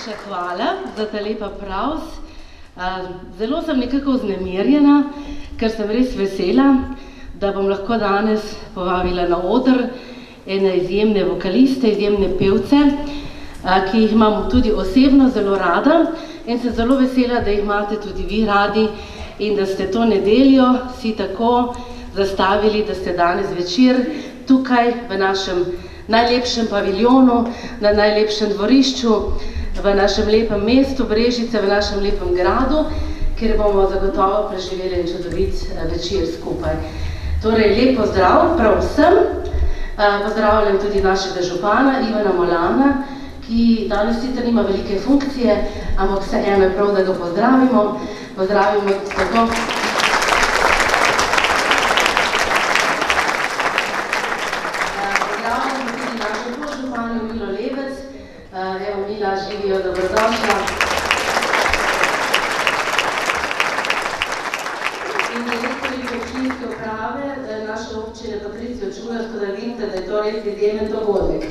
Najlepša hvala za ta lep aplavz. Zelo sem nekako vznemirjena, ker sem res vesela, da bom lahko danes povabila na oder ene izjemne vokaliste, izjemne pevce, ki jih imam tudi osebno zelo rada in sem zelo vesela, da jih imate tudi vi radi in da ste to nedeljo si tako zastavili, da ste danes večer tukaj v našem najlepšem paviljonu, na najlepšem dvorišču, v našem lepem mestu Brežice, v našem lepem gradu, kjer bomo zagotovo preživeli en čudovit večer skupaj. Torej, lep pozdrav prav vsem. Pozdravljam tudi našega župana Ivana Molana, ki danes sicer nima velike funkcije, ampak vseeno je prav, da ga pozdravimo. Pozdravimo tako. Pozdravljamo tudi našo podžupanjo Milo Lebec. Evo, Mila, živijo, dobrodošla. In direktorji občinske uprave naše občine Patricijo Čular, tako da vidite, da je to res izjemen dogodek.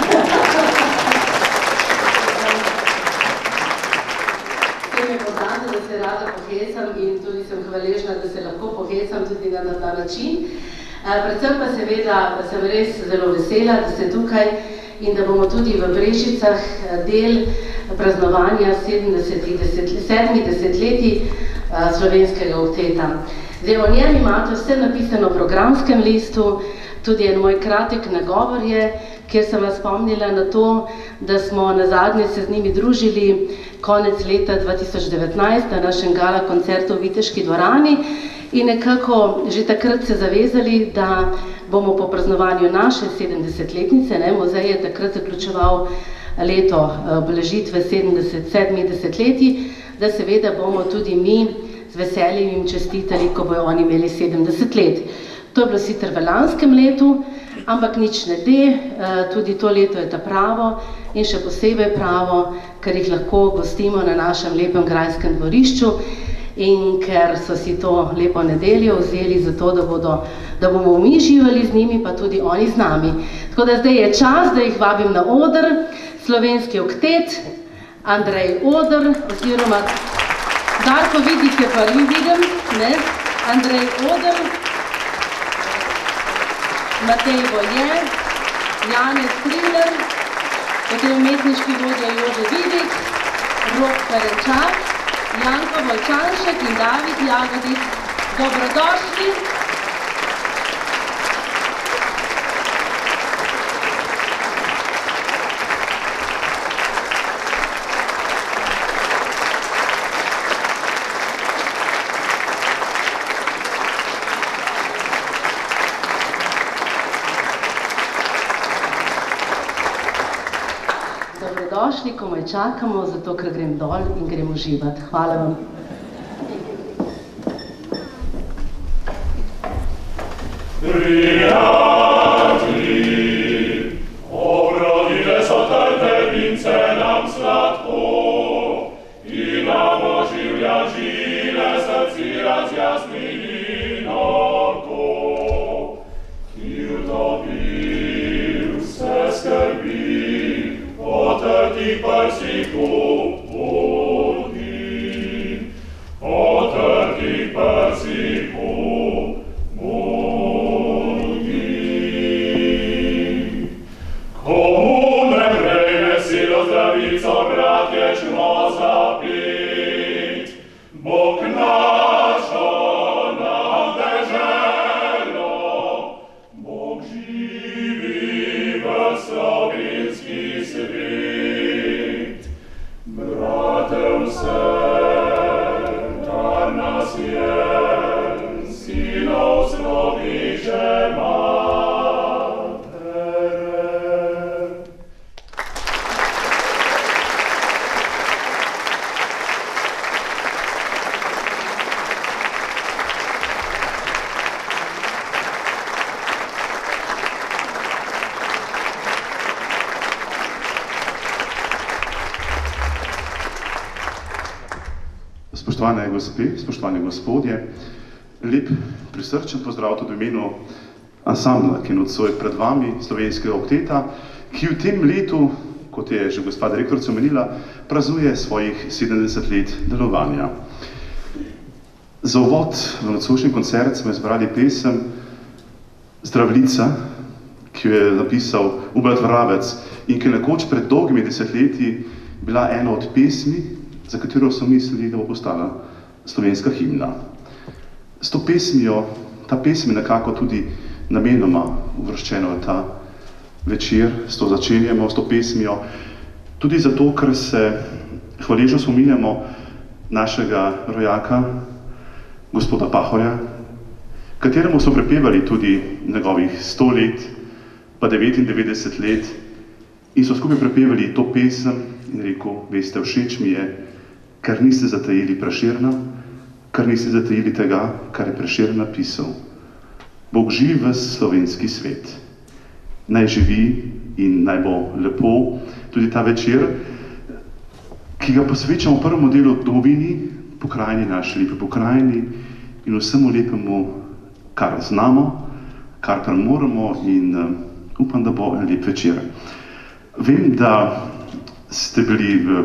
Vsem je poznate, da se rada pohecam in tudi sem hvaležna, da se lahko pohecam tudi na ta način. Predvsem pa seveda sem res zelo vesela, da ste tukaj in da bomo tudi v Brežicah del praznovanja 7 desetletij slovenskega okteta. Zdaj, o njem imate vse napisano v programskem listu, tudi en moj kratek nagovor je, kjer sem vas spomnila na to, da smo nazadnje se z njimi družili konec leta 2019 na našem gala koncertu v Viteški dvorani in nekako že takrat se zavezali, da bomo po praznovanju naše 70-letnice, muzej je takrat zaključeval leto obeležitve 70-letij, da seveda bomo tudi mi z veseljem jim čestitali, ko bojo oni imeli 70 let. To je bilo sicer v lanskem letu, ampak nič ne de, tudi to leto je ta pravo in še posebej pravo, ker jih lahko gostimo na našem lepem grajskem dvorišču in ker so si to lepo nedeljo vzeli za to, da bomo mi živeli z njimi, pa tudi oni z nami. Tako da zdaj je čas, da jih vabim na oder, slovenski oktet, Andrej Oder, oziroma Darko vidite, pa vi vidim, ne? Andrej Oder, Matej Boje, Janez Triler, potem umetniški vodja Jože Vidik, Rok Perenčak, Janko Volčanšek in David Jagodic. Dobrodošli. Dobrodošli, komaj čakamo, zato ker grem dol in grem uživati. Hvala vam. Prijatelji, obrodile so trde vince nam sladko in nam oživlja žile srci razjasnili norko, ki utopi vse skrbi, otrtih prsih uputni, otrtih prsih uputni. Komu ne prejme silo zdravico, bratječno zapit, Bog našo nam deželo, Bog živi v slovenski svet. Bratev vse, kar nas je, sinov sloviše matere. Spoštovane gospe, spoštovani gospodje, lep prisrčen pozdrav tudi v imenu ansambla, ki nocoj pred vami, slovenskega okteta, ki v tem letu, kot je že gospa direktorica omenila, praznuje svojih 70 let delovanja. Za uvod v nocojšnji koncert smo izbrali pesem Zdravljica, ki jo je napisal Ubrat Vravec in ki je nekoč pred dolgimi desetletji bila ena od pesmi, za katero so mislili, da bo postala slovenska himna. S to pesmijo, ta pesem je nekako tudi namenoma uvrščena v ta večer, s to začenjamo, s to pesmijo, tudi zato, ker se hvaležno spominjamo našega rojaka, gospoda Pahorja, kateremu so prepevali tudi njegovih 100 let, pa 99 let, in so skupaj prepevali to pesem in rekel, veste, všeč mi je, ker niste zatajili Prešerna, ker niste zatajili tega, kar je Prešern napisal. Bog živi v slovenski svet. Naj živi in naj bo lepo tudi ta večer, ki ga posvečamo v prvem delu domovini, pokrajini, naši lepi pokrajini in vsemu lepemu, kar znamo, kar premoremo in upam, da bo en lep večer. Vem, da ste bili v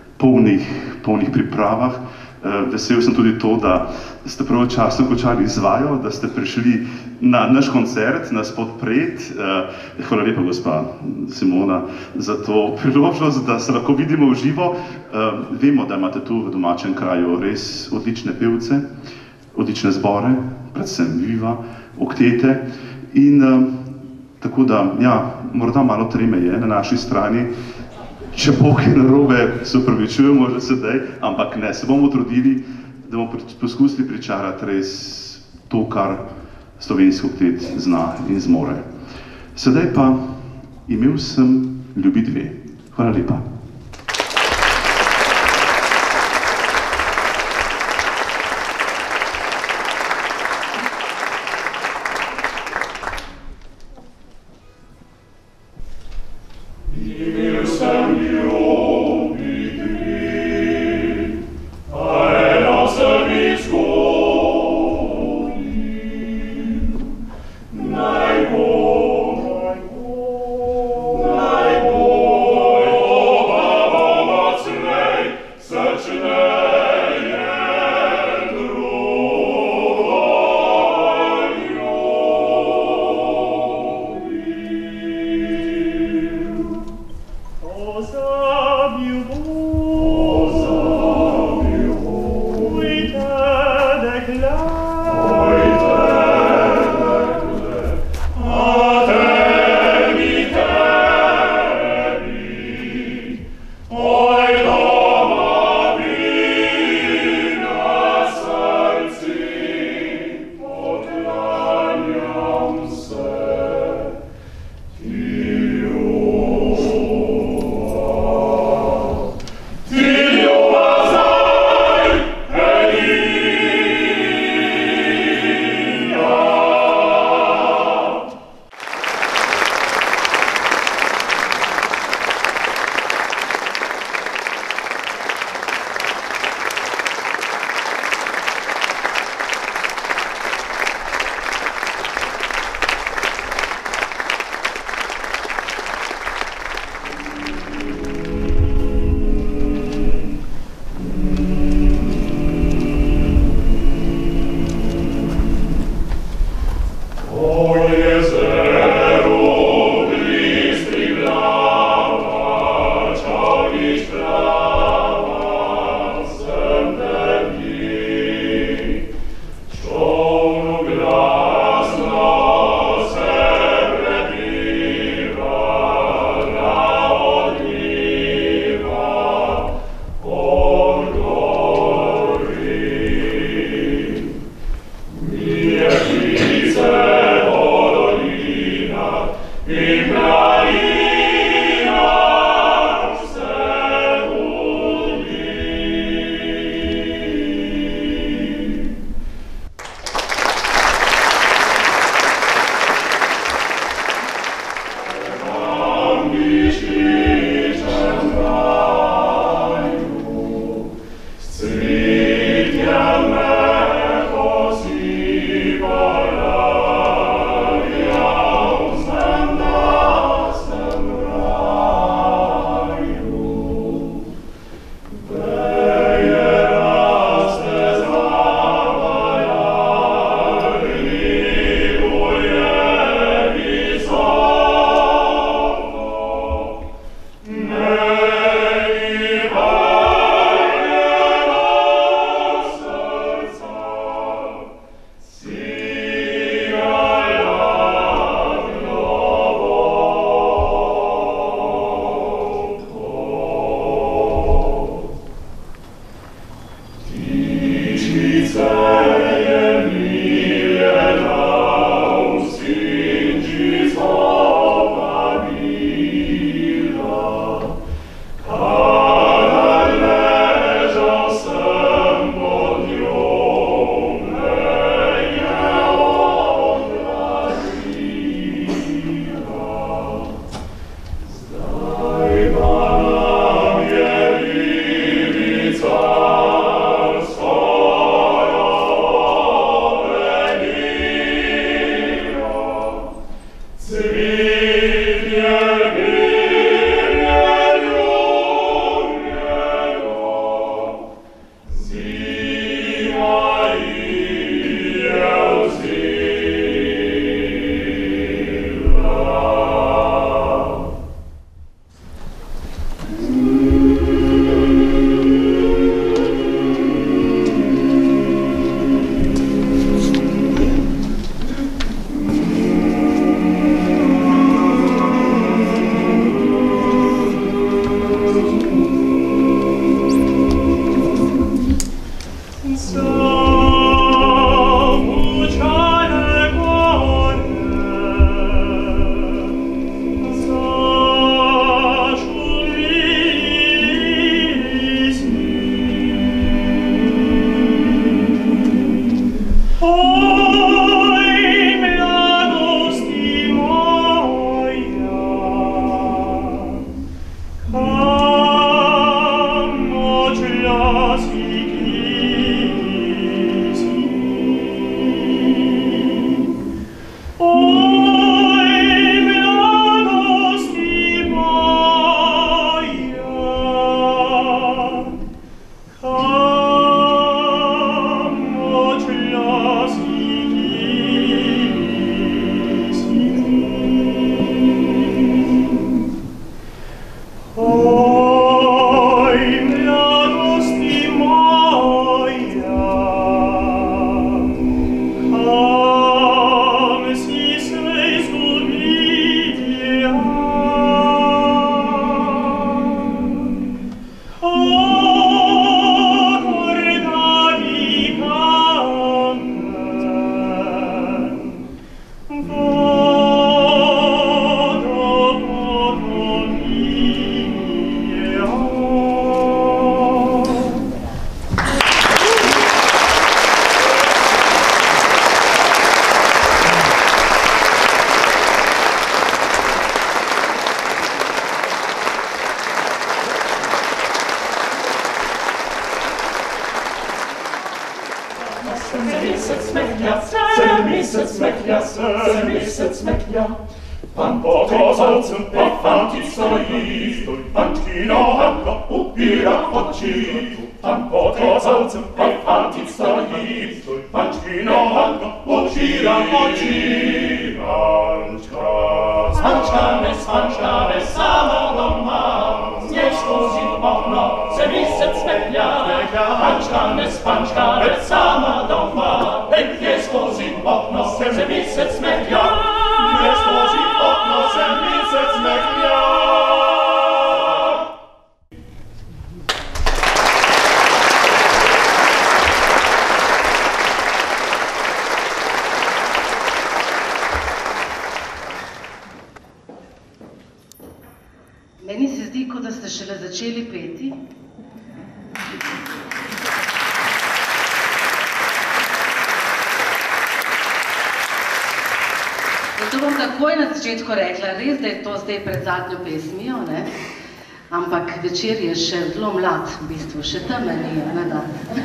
polnih pripravah. Vesel sem tudi to, da ste pravočasno končali izvajo, da ste prišli na naš koncert, nas podpret. Hvala lepa, gospa Simona, za to priložnost, da se lahko vidimo v živo. Vemo, da imate tu v domačem kraju res odlične pevce, odlične zbore, predvsem Viva, Oktete. In tako da, ja, morda malo treme je na naši strani. Če bo kaj narobe, se opravičujemo že sedaj, ampak ne, se bomo trudili, da bomo poskusili pričarati res to, kar slovenski oktet zna in zmore. Sedaj pa Imel sem ljubi dve. Hvala lepa. Meni se zdi, kot da ste šele začeli peti. Zato bom takoj na začetku rekla, res, da je to zdaj pred zadnjo pesmijo, ne? Ampak večer je še zelo mlad, v bistvu, še tam ni, ne da.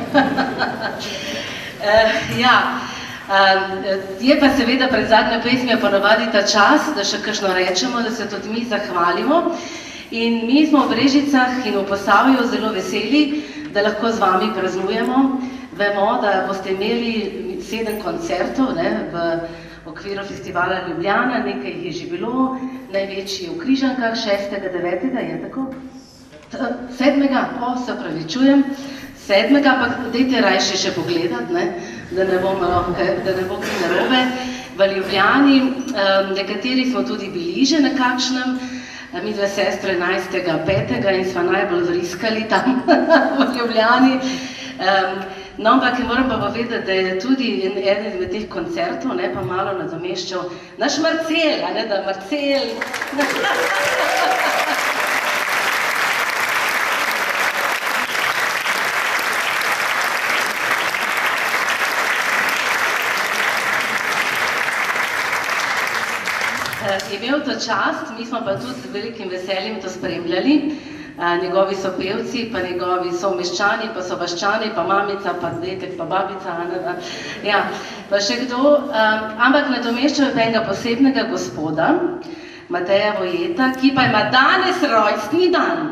Je pa seveda pred zadnjo pesmijo ponovadi ta čas, da še kakšno rečemo, da se tudi mi zahvalimo. In mi smo v Brežicah in v Posavju zelo veseli, da lahko z vami praznujemo. Vemo, da boste imeli 7 koncertov v okviru festivala Ljubljana, nekaj jih je že bilo, največji v Križankah, 6., 9., je tako? 7. Se opravičujem, 7. pa dajte rajši še pogledati, da ne bo kaj narobe. V Ljubljani, nekateri smo tudi bili že na kakšnem, mi dve sestre 11.5. in sva najbolj vriskali tam v Ljubljani. No, ampak moram pa povedati, da je tudi eden izmed teh koncertov pa malo nadomeščal naš Marcel, da Marcel. Imel to čast, mi smo pa tudi z velikim veseljem to spremljali, njegovi sopevci, pa njegovi someščani, pa sovaščani, pa mamica, pa dedek, pa babica, ja, pa še kdo, ampak nadomeščajo enega posebnega gospoda, Mateja Vojeta, ki pa ima danes rojstni dan.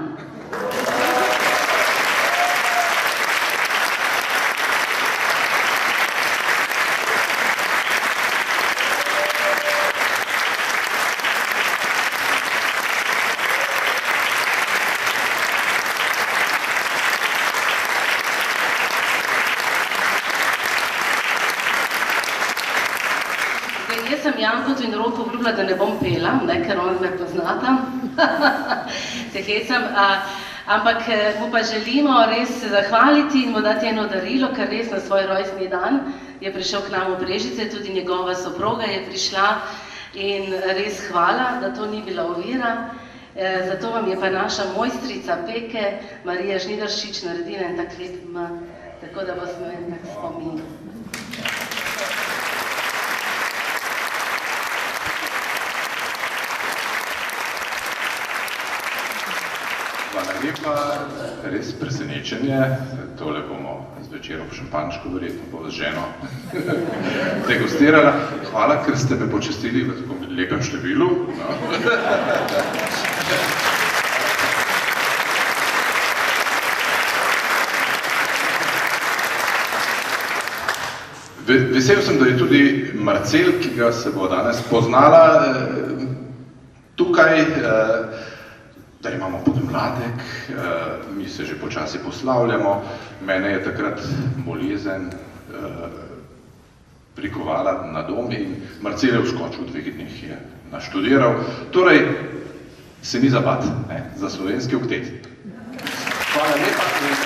Jaz sem Jankotu in Roku obljubila, da ne bom pela, ker on me poznata, se hecam, ampak mu pa želimo res zahvaliti in mu dati eno darilo, ker res na svoj rojstni dan je prišel k nam v Brežice, tudi njegova soproga je prišla in res hvala, da to ni bila ovira. Zato vam je pa naša mojstrica peke, Marija Žnidaršič, naredila en tak lep tako da vas ne en tak spomin. Hvala lepa, res presenečenje. Tole bomo zvečer ob šampančku verjetno bo z ženo degustirala. Hvala, ker ste me počastili v tako lepem številu. Vesel sem, da je tudi Marcel, ki ga se bo danes poznala tukaj, da imamo podmladek, mi se že počasi poslavljamo. Mene je takrat bolezen prikovala na dom in Marcel je vskočil v 2 dneh, je naštudiral. Torej, se ni za bati, za slovenski oktet. Hvala lepa.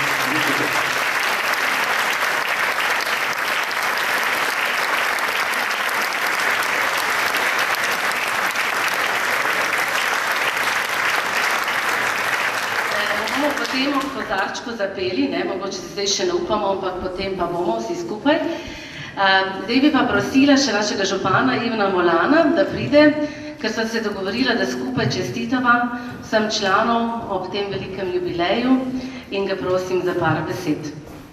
Potem v kozarčku zapeli, mogoče se zdaj še ne upamo, ampak potem pa bomo vsi skupaj. Zdaj bi pa prosila še našega župana Ivana Molana, da pride, ker sva se dogovorila, da skupaj čestitava vsem članom ob tem velikem jubileju in ga prosim za par besed.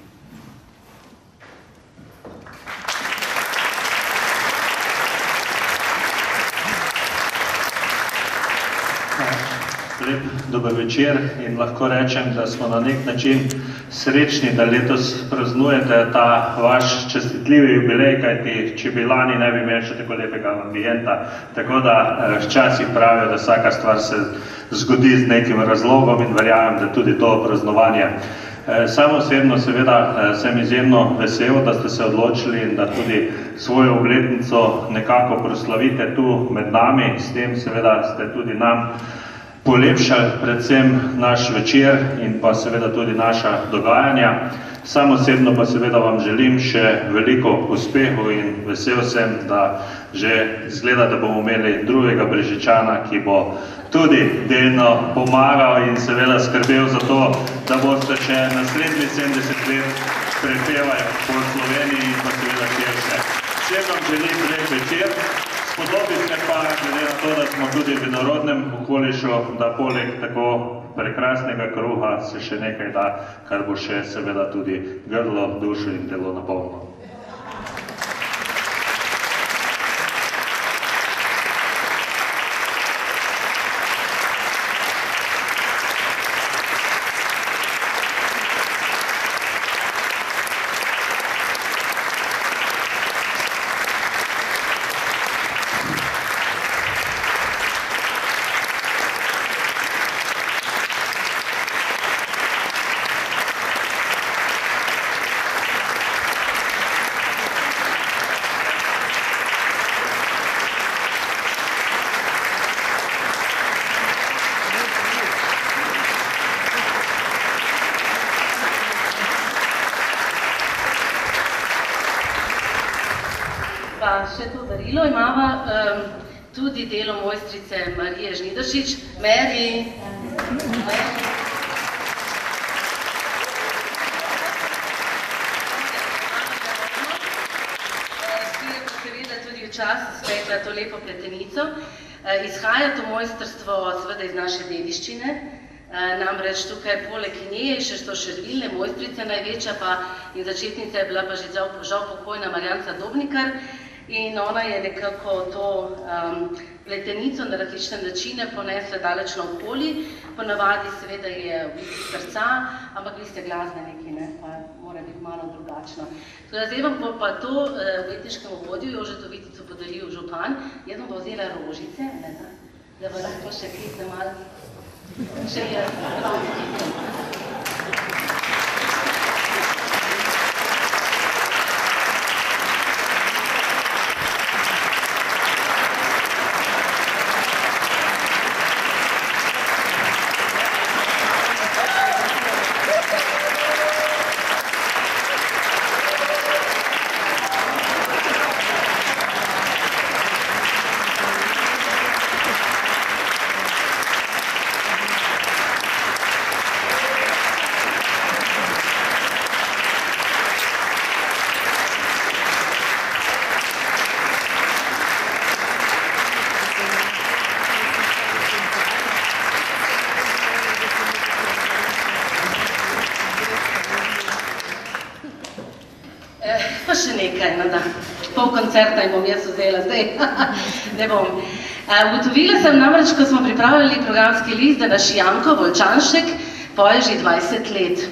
Lep dober večer in lahko rečem, da smo na nek način srečni, da letos praznujete ta vaš čestitljivi jubilej, kajti če bi lani ne bi imeli še tako lepega ambijenta. Tako da včasih pravijo, da vsaka stvar se zgodi z nekim razlogom in verjamem, da tudi to praznovanje. Sam osebno seveda sem izjemno vesel, da ste se odločili in da tudi svojo obletnico nekako proslavite tu med nami. S tem seveda ste tudi nam polepšali predvsem naš večer in pa seveda tudi naša dogajanja. Sam osebno pa seveda vam želim še veliko uspehu in vesel sem, da že izgleda, da bomo imeli drugega Brežičana, ki bo tudi delno pomagal in seveda skrbel za to, da boste še naslednji 70 let prepevali po Sloveniji in pa seveda širše. Vsem vam želim lep večer. Spodobi se pa, glede na to, da smo tudi v vinorodnem okolišu, da poleg tako prekrasnega kruha se še nekaj da, kar bo še seveda tudi grlo, dušo in telo napolnilo. Še to darilo imava tudi delo mojstrice Marije Žnidaršič. Meri! Ki je seveda tudi včasih spekla to lepo pletenico. Izhaja to mojstrstvo seveda iz naše dediščine. Namreč tukaj poleg nje še so številne mojstrice, največja pa in začetnica je bila pa že žal pokojna Marjanca Dobnikar in ona je nekako to pletenico na različne načine ponesla daleč naokoli. Ponavadi seveda je v bistvu srca, ampak vi ste glasbeniki, pa mora biti malo drugačno. Zdaj vam bo pa to umetniškemu vodju Jožetu Viticu podelil župan. Jaz bom pa vzela rožice, da bo lahko še kje malo še jaz. Pa še nekaj, pol koncerta in bom jaz vzela zdaj, ne bom. Ugotovila sem namreč, ko smo pripravljali programski list, da naš Janko Volčanšek poje že 20 let.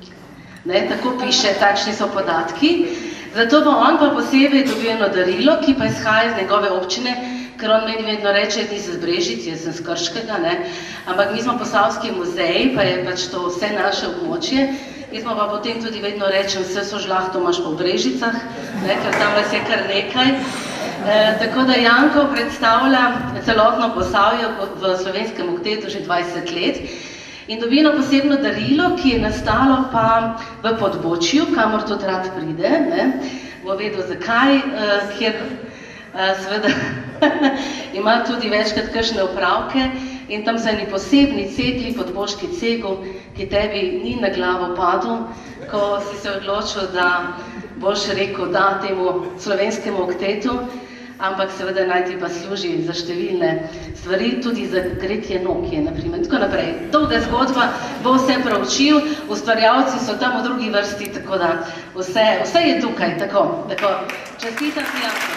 Tako piše, takšni so podatki. Zato bo on pa posebej dobil eno darilo, ki pa izhaja iz njegove občine, ker on meni vedno reče, ti si z Brežic, jaz sem z Krškega, ampak mi smo Posavski muzej, pa je pač to vse naše območje. Jaz pa potem tudi vedno rečem, vse so žlahto imaš po Brežicah, ker tam vas je kar nekaj. Tako da Janko predstavlja celotno Posavje v slovenskem oktetu že 20 let in dobi eno posebno darilo, ki je nastalo pa v Podbočju, kamor tudi rad pride, bo vedel zakaj, kjer seveda ima tudi večkrat kakšne opravke. In tam so eni posebni cegli, podboški cegel, ki tebi ni na glavo padel, ko si se odločil, da boš rekel da temu slovenskemu oktetu, ampak seveda naj ti pa služi za številne stvari, tudi za gretje Nokije, naprimer. Tako naprej. Dolga zgodba, bo vse proučil, ustvarjalci so tam v drugi vrsti, tako da vse je tukaj, tako. Čestitam ti, Janko.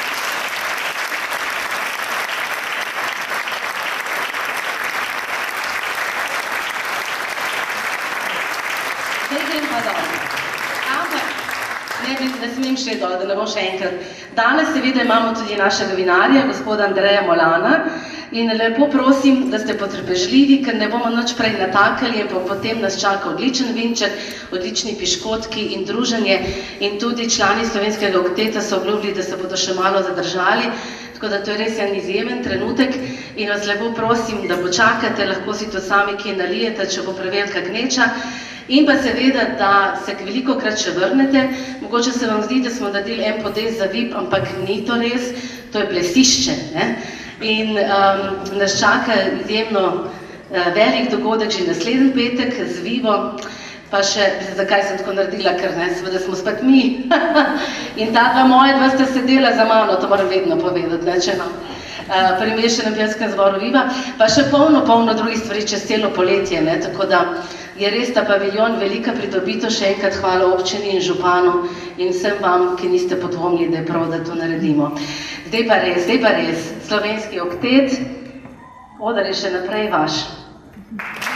Ne smem še dol, da ne bo še enkrat. Danes seveda imamo tudi našega vinarja, gospoda Andreja Molana, in lepo prosim, da ste potrpežljivi, ker ne bomo nič prej natakali, in potem nas čaka odličen vinček, odlični piškotki in druženje, in tudi člani slovenskega okteta so obljubili, da se bodo še malo zadržali, tako da to je res en izjemen trenutek in vas lepo prosim, da počakate, lahko si to sami kje nalijete, če bo prevelika gneča. In pa seveda, da se velikokrat še vrnete, mogoče se vam zdi, da smo naredili en podest za VIP, ampak ni to res, to je plesišče. In nas čaka izjemno velik dogodek že naslednji petek z Vivo, pa še, zakaj sem tako naredila, ker seveda smo spet mi. In ta dva moja dva sta sedela za mano, to moram vedno povedati, če no. Pri Mešanem pevskem zboru Viva, pa še polno drugih stvari čez celo poletje, tako da je res ta paviljon velika pridobitev, še enkrat hvala občini in županu in vsem vam, ki niste podvomili, da je prav, da to naredimo. Zdaj pa res, slovenski oktet, oder je še naprej vaš.